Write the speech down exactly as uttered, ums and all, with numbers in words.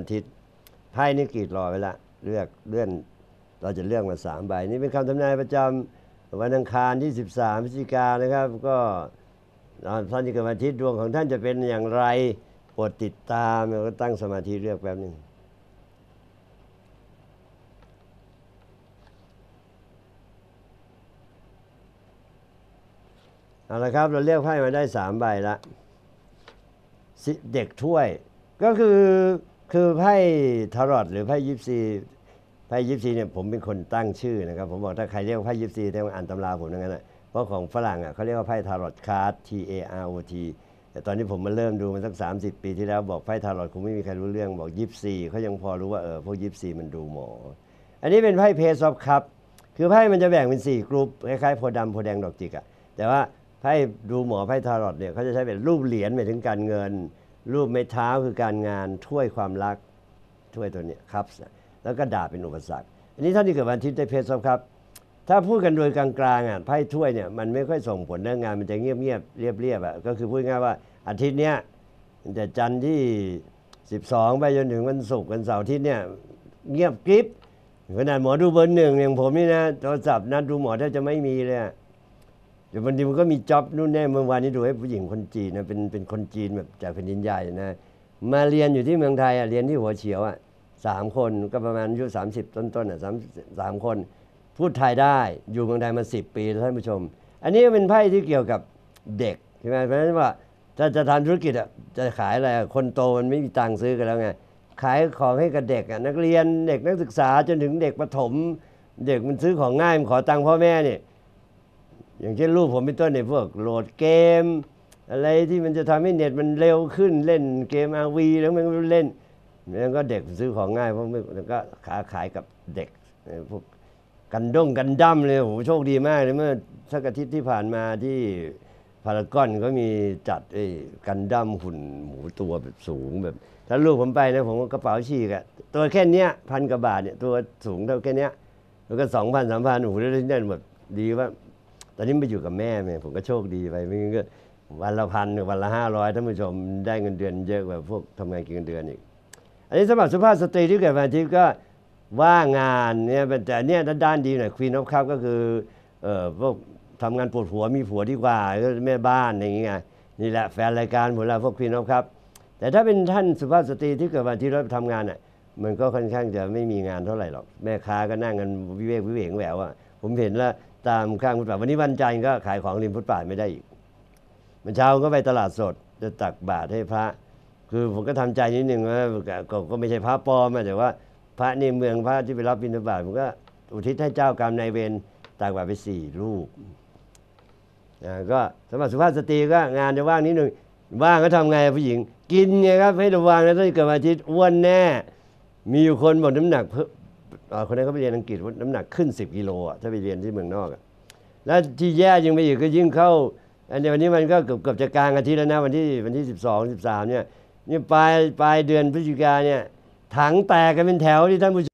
อาทิตย์ไพ่นี่กรีดรอไว้ละเลือกเลื่อนเราจะเลือกมาสามใบนี่เป็นคำทำนายประจำวันอังคารที่สิบสามพฤศจิกายนนะครับก็ท่านที่เกิดวันอาทิตย์ดวงของท่านจะเป็นอย่างไรโปรดติดตามแล้วก็ตั้งสมาธิเลือกแป๊บนึงเอาละครับเราเลือกไพ่มาได้สามใบละเด็กถ้วยก็คือคือไพ่ทารอตหรือไพ่ยิปซีไพ่ยิปซีเนี่ยผมเป็นคนตั้งชื่อนะครับผมบอกถ้าใครเรียกว่าไพ่ยิปซีต้องอ่านตำราผมอย่างนั้นนะเพราะของฝรั่งอ่ะเขาเรียกว่าไพ่ทารอตคาร์ด T A R O T แต่ตอนนี้ผมมาเริ่มดูมันสักสามสิบปีที่แล้วบอกไพ่ทารอตคงไม่มีใครรู้เรื่องบอกยิปซีเขายังพอรู้ว่าเออพวกยิปซีมันดูหมออันนี้เป็นไพ่เพซอฟคัพคือไพ่มันจะแบ่งเป็นสี่กลุ่มคล้ายๆโพดำโพแดงดอกจิกอ่ะแต่ว่าไพ่ดูหมอไพ่ทารอตเนี่ยเขาจะใช้เป็นรูปเหรียญหมายถึงการเงินรูปไม้เท้าคือการงานถ้วยความรักถ้วยตัวนี้ครับแล้วก็ดาบเป็นอุปสรรคอันนี้ท่านที่เกิดวันอาทิตย์ได้เพชรครับถ้าพูดกันโดยกลางๆอ่ะไพ่ถ้วยเนี่ยมันไม่ค่อยส่งผลเรื่องงานมันจะเงียบๆเรียบๆอ่ะก็คือพูดง่ายว่าอาทิตย์เนี้ยแต่จันทร์ที่สิบสองไปจนถึงวันศุกร์วันเสาร์อาทิตย์เนี่ยเงียบกริบขนาดหมอดูเบอร์หนึ่งอย่างผมนี่นะโทรศัพท์นัดดูหมอแทบจะไม่มีเลยเดี๋ยวบางทีมันก็มีจ็อบนู่นแน่เมื่อวานนี้ดูให้ผู้หญิงคนจีนนะเป็นเป็นคนจีนแบบจากแผ่นดินใหญ่นะมาเรียนอยู่ที่เมืองไทยอ่ะเรียนที่หัวเฉียวอ่ะสามคนก็ประมาณอายุสามสิบต้นๆอ่ะสามสามคนพูดไทยได้อยู่เมืองไทยมาสิบปีท่านผู้ชมอันนี้เป็นไพ่ที่เกี่ยวกับเด็กใช่ไหมเพราะฉะนั้นว่าถ้าจะทำธุรกิจอ่ะจะขายอะไรคนโตมันไม่มีตังค์ซื้อกันแล้วไงขายของให้กับเด็กอ่ะนักเรียนเด็กนักศึกษาจนถึงเด็กประถมเด็กมันซื้อของง่ายมันขอตังค์พ่อแม่เนี่ยอย่างเช่นลูกผมเป็นต้นเนี่ยพวกโหลดเกมอะไรที่มันจะทำให้เน็ตมันเร็วขึ้นเล่นเกม อาร์ วี แล้วมันก็เล่นแล้วก็เด็กซื้อของง่ายเพราะมันก็ขาขายกับเด็กพวกกันด้งกันดั้มเลยโหโชคดีมากเลยเมื่อสักอาทิตย์ที่ผ่านมาที่พารากอนก็มีจัดไอ้กันดั้มหุ่นหมูตัวแบบสูงแบบถ้าลูกผมไปนะผมก็กระเป๋าฉีกอะตัวแค่เนี้ยพันกว่าบาทเนี่ยตัวสูงเท่าแค่เนี้ยแล้วก็สองพันสามพันโอ้โหได้ได้แบบดีว่าตอนนี้ไปอยู่กับแม่เนี่ยผมก็โชคดีไปไม่งั้นก็วันละพันวันละห้าร้อยท่านผู้ชมได้เงินเดือนเยอะกว่าพวกทำงานกินเงินเดือนอีกอันนี้สำหรับสุภาพสตรีที่เกิดวันอาทิตย์ก็ว่างานเนี่ยแต่เนี่ยด้านดีหน่อยควีนออฟคัพก็คือเอ่อพวกทำงานปวดหัวมีผัวดีกว่าก็แม่บ้านอย่างเงี้ยนี่แหละแฟนรายการหมดแล้วพวกควีนออฟคัพแต่ถ้าเป็นท่านสุภาพสตรีที่เกิดวันอาทิตย์แล้วทำงานอ่ะมันก็ค่อนข้างจะไม่มีงานเท่าไหร่หรอกแม่ค้าก็นั่งกันวิเวกวิเวกแหววอ่ะผมเห็นแล้วตามข้างฟุตบาทวันนี้วันจันทร์ก็ขายของริมฟุตบาทไม่ได้อีกมันเช้าก็ไปตลาดสดจะตักบาตรให้พระคือผมก็ทำใจนิดนึงว่าก็ไม่ใช่พระปลอมแต่ว่าพระในเมืองพระที่ไปรับบิณฑบาตผมก็อุทิศให้เจ้ากรรมนายเวรตักบาตรไปสี่รูปก็สำหรับสุภาพสตรีก็งานจะว่างนิดนึงว่างก็ทำไงผู้หญิงกินไงครับให้ระวังนะถ้าเกิดวันอาทิตย์อ้วนแน่มีอยู่คนบอกน้ำหนักเพิ่มคนนั้นเขาไปเรียนอังกฤษว่าน้ำหนักขึ้นสิบกิโลอ่ะถ้าไปเรียนที่เมืองนอกแล้วที่แย่ยังไปอีกก็ยิ่งเข้าอันนี้วันนี้มันก็เกือบเกือบจะกลางอาทิตย์แล้วนะวันที่วันที่สิบสองสิบสามเนี่ยนี่ปลายปลายเดือนพฤศจิกาเนี่ยถังแตกกันเป็นแถวที่ท่านผู้